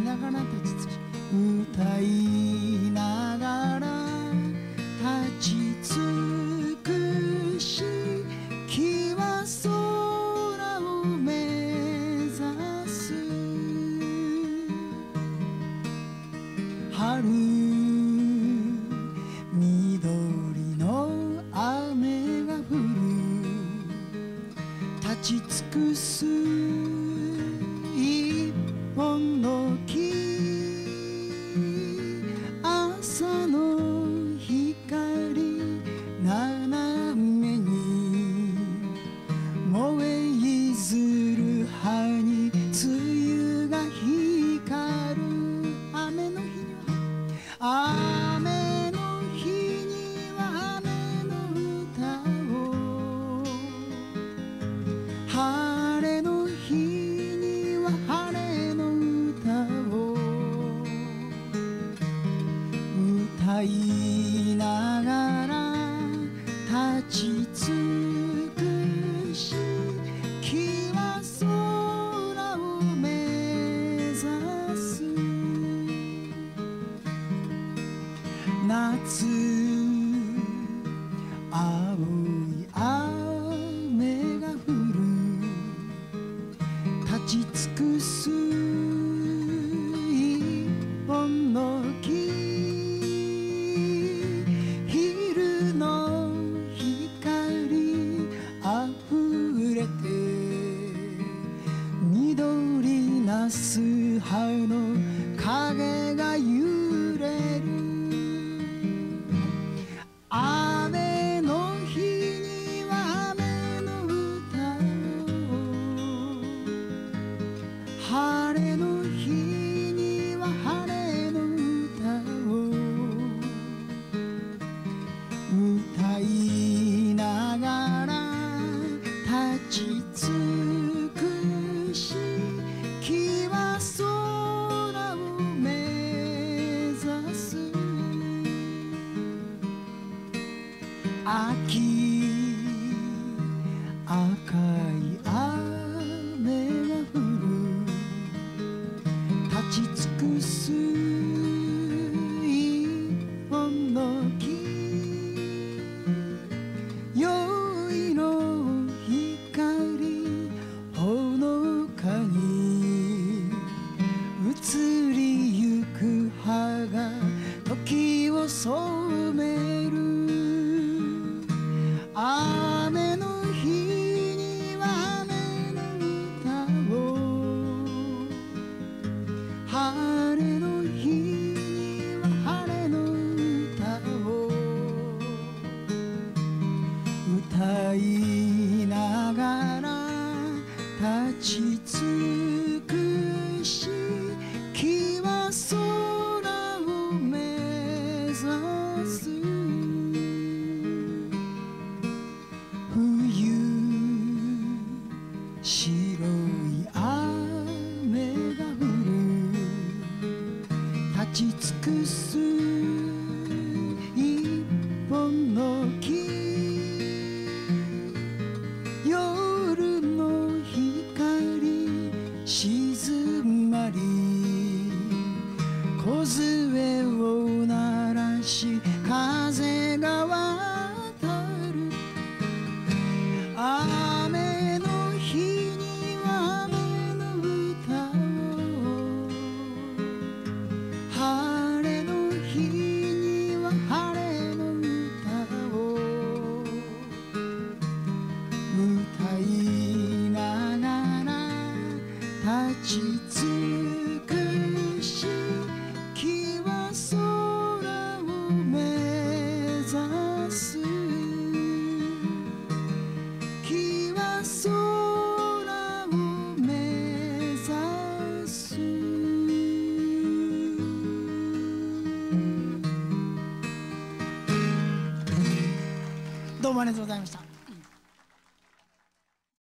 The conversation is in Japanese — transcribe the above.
ながら立ちつき歌いながら立ち尽くし木は空を目指す春緑の雨が降る立ち尽くす一本の木朝の光斜めに燃え譲る葉に梅雨が光る雨の日には雨の日には雨の歌を晴れの日には晴れの歌を歌いながら立ち尽くし木は空を目指す夏青い雨が降る立ち尽くす一本の木昼の光あふれて緑なす葉の影が揺れる雨の日には雨の歌を晴れの日には晴れの歌を歌いながら立ち尽くし木は空を目指す秋赤い雨が降る立ち尽くす一本の木宵の光ほのかに移りゆく葉が時を染める雨の日には雨の歌を晴れの日には晴れの歌を歌いながら立ち尽くし木は空を目指す冬白い雨が降る立ち尽くす一本の木夜の光静まり梢を鳴らし風が渡る雨の日には雨の歌を晴れの日には晴れの歌を歌いながら立ち尽くし木は空を目指す木は空を目指すどうもありがとうございました。